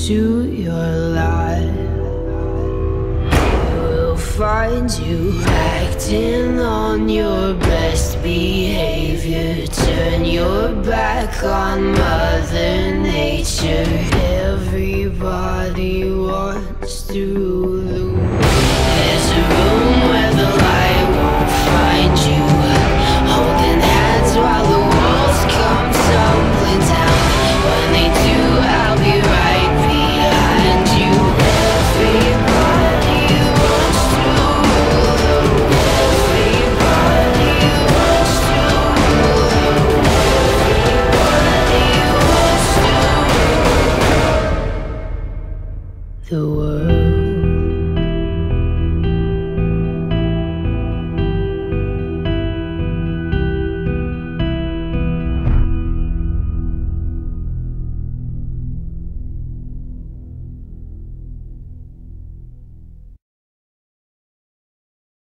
into your life, will find you acting on your best behavior. Turn your back on Mother Nature. Everybody wants to lose. There's a room where the light won't find you, holding hands while the walls come tumbling down. When they do, I'll be right behind you. Everybody wants to lose. Everybody wants to lose. Everybody wants to lose. The world